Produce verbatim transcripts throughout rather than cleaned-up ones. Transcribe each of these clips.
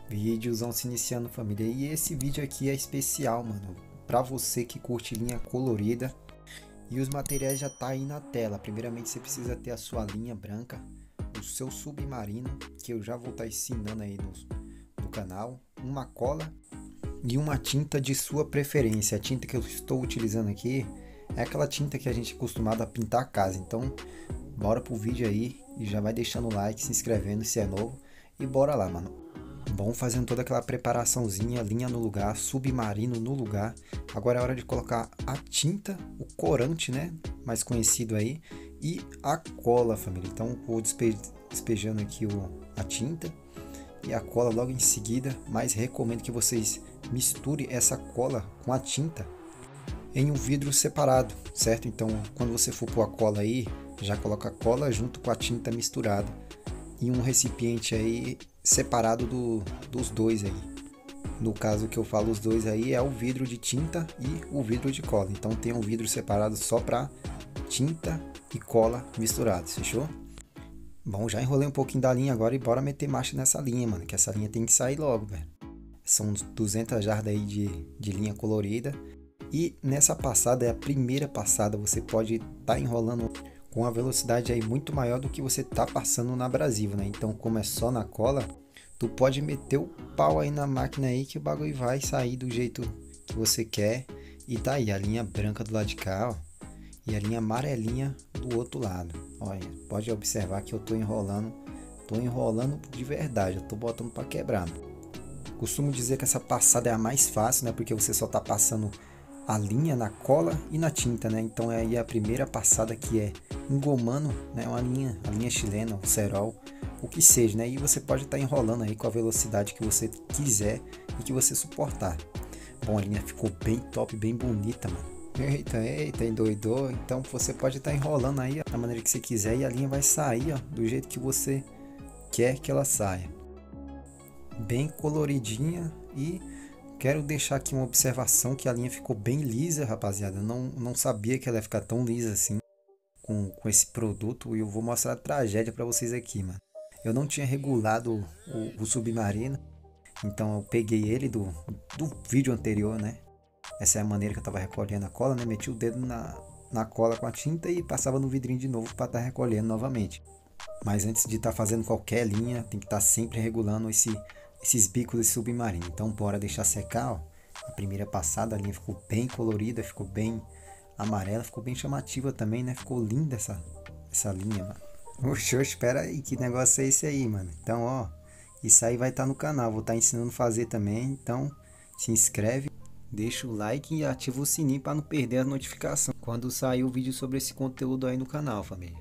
Vídeozão se iniciando, família. E esse vídeo aqui é especial, mano, pra você que curte linha colorida. E os materiais já tá aí na tela. Primeiramente você precisa ter a sua linha branca, o seu submarino, que eu já vou estar ensinando aí no, no canal, uma cola e uma tinta de sua preferência. A tinta que eu estou utilizando aqui é aquela tinta que a gente é acostumado a pintar a casa. Então bora pro vídeo aí e já vai deixando o like, se inscrevendo se é novo e bora lá, mano. Bom, fazendo toda aquela preparaçãozinha, linha no lugar, submarino no lugar. Agora é hora de colocar a tinta, o corante, né, mais conhecido aí, e a cola, família. Então vou despe despejando aqui o, a tinta e a cola logo em seguida, mas recomendo que vocês misturem essa cola com a tinta em um vidro separado, certo? Então quando você for pôr a cola aí, já coloca a cola junto com a tinta misturada em um recipiente aí separado do, dos dois aí. No caso que eu falo os dois aí é o vidro de tinta e o vidro de cola. Então tem um vidro separado só para tinta e cola misturados, fechou? Bom, já enrolei um pouquinho da linha agora e bora meter marcha nessa linha, mano, que essa linha tem que sair logo, velho. São duzentas jardas aí de, de linha colorida. E nessa passada é a primeira passada, você pode estar tá enrolando com a velocidade aí muito maior do que você tá passando na abrasivo, né? Então, como é só na cola, tu pode meter o pau aí na máquina aí que o bagulho vai sair do jeito que você quer. E tá aí a linha branca do lado de cá, ó, e a linha amarelinha do outro lado. Olha, pode observar que eu tô enrolando, tô enrolando de verdade, eu tô botando para quebrar. Costumo dizer que essa passada é a mais fácil, né? Porque você só tá passando a linha na cola e na tinta, né? Então é aí a primeira passada que é engomando, né? Uma linha, a linha chilena, o cerol, o que seja, né? E você pode estar tá enrolando aí com a velocidade que você quiser e que você suportar. Bom, a linha ficou bem top, bem bonita, mano. Eita, eita, endoidou. Então você pode estar tá enrolando aí da maneira que você quiser e a linha vai sair, ó, do jeito que você quer que ela saia. Bem coloridinha. E quero deixar aqui uma observação que a linha ficou bem lisa, rapaziada. Eu não, não sabia que ela ia ficar tão lisa assim com, com esse produto. E eu vou mostrar a tragédia para vocês aqui, mano. Eu não tinha regulado o, o submarino. Então eu peguei ele do, do vídeo anterior, né? Essa é a maneira que eu tava recolhendo a cola, né? Meti o dedo na, na cola com a tinta e passava no vidrinho de novo para estar tá recolhendo novamente. Mas antes de estar tá fazendo qualquer linha, tem que estar tá sempre regulando esse... esses bicos de submarino. Então bora deixar secar, ó. A primeira passada a linha ficou bem colorida, ficou bem amarela, ficou bem chamativa também, né? Ficou linda essa, essa linha, mano. Oxe, espera aí, que negócio é esse aí, mano? Então, ó, isso aí vai estar tá no canal, vou estar tá ensinando a fazer também. Então se inscreve, deixa o like e ativa o sininho para não perder a notificação quando sair o vídeo sobre esse conteúdo aí no canal, família.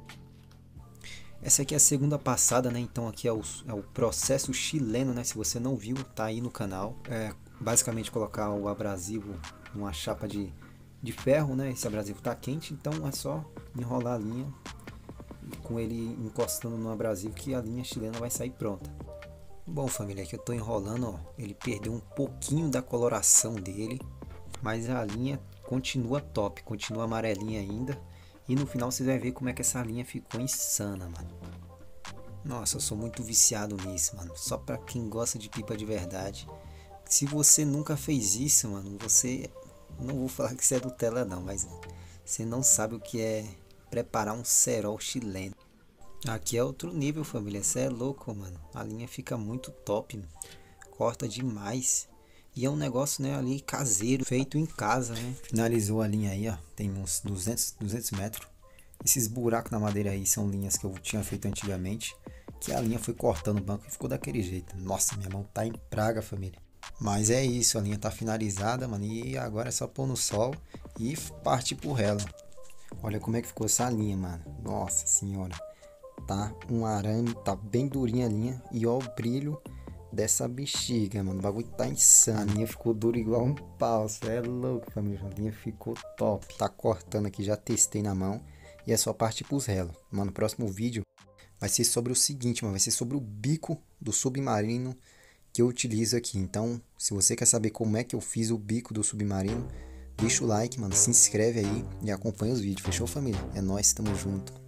Essa aqui é a segunda passada, né? Então aqui é o, é o processo chileno, né? Se você não viu, tá aí no canal. É basicamente colocar o abrasivo numa chapa de, de ferro, né? Esse abrasivo tá quente, então é só enrolar a linha com ele encostando no abrasivo que a linha chilena vai sair pronta. Bom, família, aqui eu tô enrolando, ó. Ele perdeu um pouquinho da coloração dele, mas a linha continua top, continua amarelinha ainda. E no final você vai ver como é que essa linha ficou insana, mano. Nossa, eu sou muito viciado nisso, mano. Só pra quem gosta de pipa de verdade. Se você nunca fez isso, mano, você... Não vou falar que você é Nutella não, mas você não sabe o que é preparar um cerol chileno. Aqui é outro nível, família. Você é louco, mano. A linha fica muito top, mano. Corta demais. E é um negócio, né, ali caseiro, feito em casa, né? Finalizou a linha aí, ó. Tem uns duzentos, duzentos metros. Esses buracos na madeira aí são linhas que eu tinha feito antigamente. Que a linha foi cortando o banco e ficou daquele jeito. Nossa, minha mão tá em praga, família. Mas é isso, a linha tá finalizada, mano. E agora é só pôr no sol e partir pro relo. Olha como é que ficou essa linha, mano. Nossa senhora. Tá um arame, tá bem durinha a linha. E ó o brilho dessa bexiga, mano. O bagulho tá insano. A linha ficou dura igual um pau. Cê é louco, família. A linha ficou top. Tá cortando aqui, já testei na mão. E é só partir pros relos. Mano, o próximo vídeo vai ser sobre o seguinte, mano. Vai ser sobre o bico do submarino que eu utilizo aqui. Então, se você quer saber como é que eu fiz o bico do submarino, deixa o like, mano. Se inscreve aí e acompanha os vídeos. Fechou, família? É nóis, tamo junto.